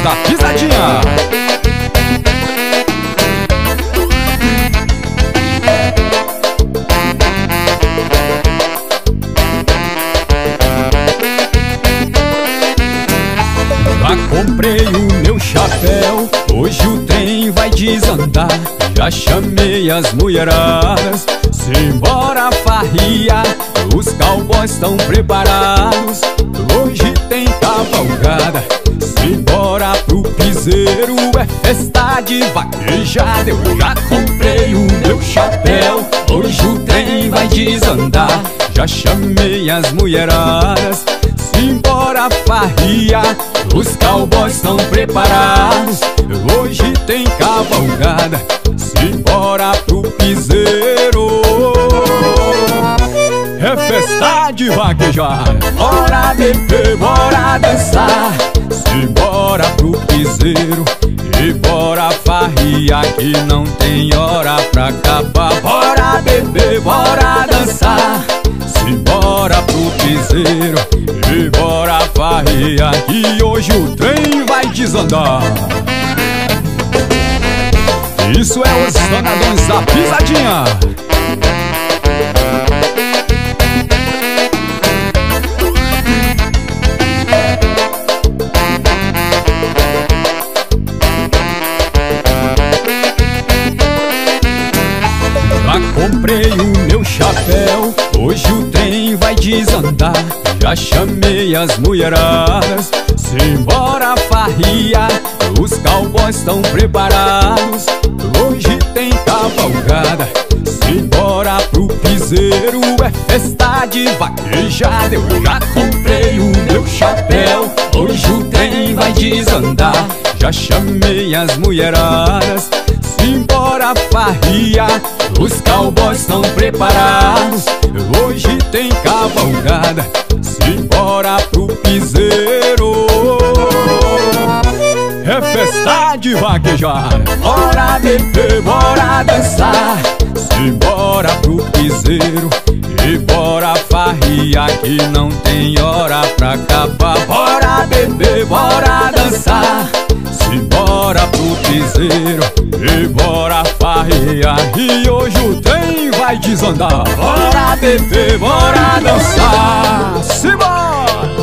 da Pisadinha. Já comprei o meu chapéu, hoje o trem vai desandar. Já chamei as mulheradas, simbora farria. Os cowboys estão preparados, hoje tem cavalgada. Simbora pro piseiro, é festa de vaquejada. Eu já comprei o meu chapéu, hoje o trem vai desandar. Já chamei as mulheradas, simbora farria. Os cowboys estão preparados, hoje tem cavalgada. Simbora pro piseiro, é festa de vaquejada. Bora beber, bora dançar, simbora pro piseiro e bora farria, que não tem hora pra acabar. Bora beber, bora dançar, simbora pro piseiro e bora farria, que hoje o trem vai desandar. Isso é os danadões da Pisadinha. Já comprei o meu chapéu, hoje o trem vai desandar. Já chamei as mulheradas, simbora farria. Os cowboys estão preparados, hoje tem cavalgada. Simbora pro piseiro, é festa de vaquejada. Eu já comprei o meu chapéu, hoje o trem vai desandar. Já chamei as mulheradas, simbora farria. Os cowboys estão preparados, hoje tem cavalgada. Simbora pro piseiro, é festa de vaquejada. Bora beber, bora dançar, simbora pro piseiro e bora farria, que não tem hora pra acabar. Bora beber, bora dançar, simbora pro piseiro e bora farria, e hoje o trem vai desandar. Bora beber, bora dançar, simbora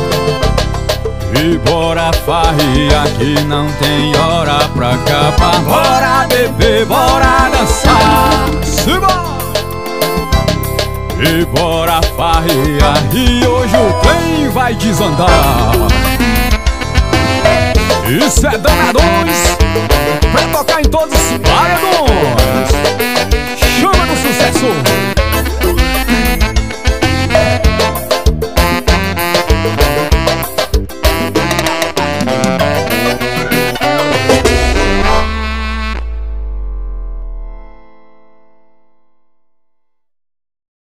e bora farria, que não tem hora pra acabar. Bora beber, bora dançar, simbora e bora farria, e hoje o trem vai desandar. Isso é Danadões, pra tocar em todos os paredões. Chama do sucesso.